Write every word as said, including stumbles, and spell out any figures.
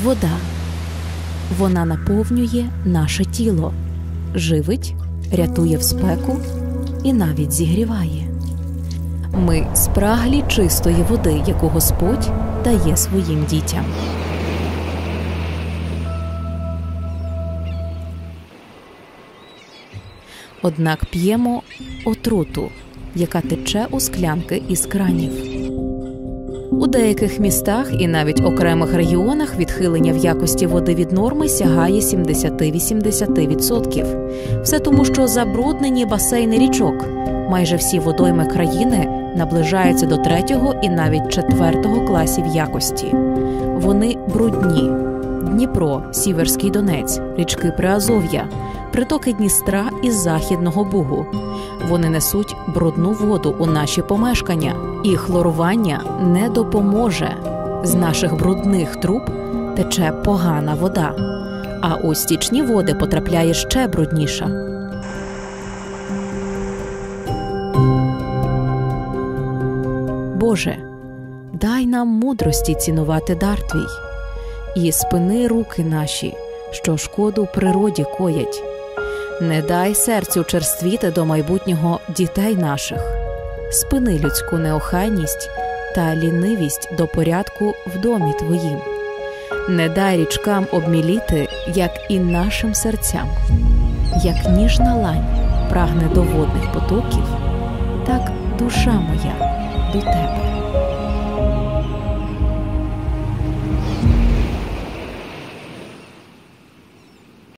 Вода. Вона наповнює наше тіло, живить, рятує в спеку і навіть зігріває. Ми спраглі чистої води, яку Господь дає своїм дітям. Однак п'ємо отруту, яка тече у склянки із кранів. У деяких містах і навіть окремих регіонах відхилення в якості води від норми сягає сімдесят-вісімдесят відсотків. Все тому, що забруднені басейни річок, майже всі водойми країни наближаються до третього і навіть четвертого класів якості. Вони брудні. Дніпро, Сіверський Донець, річки Приазов'я, притоки Дністра із Західного Бугу. Вони несуть брудну воду у наші помешкання, і хлорування не допоможе. З наших брудних труб тече погана вода, а у стічні води потрапляє ще брудніша. Боже, дай нам мудрості цінувати дар Твій, і спини руки наші, що шкоду природі коять. Не дай серцю черствіти до майбутнього дітей наших. Спини людську неохайність та лінивість до порядку в домі Твоїм. Не дай річкам обміліти, як і нашим серцям. Як ніжна лань прагне до водних потоків, так душа моя до Тебе.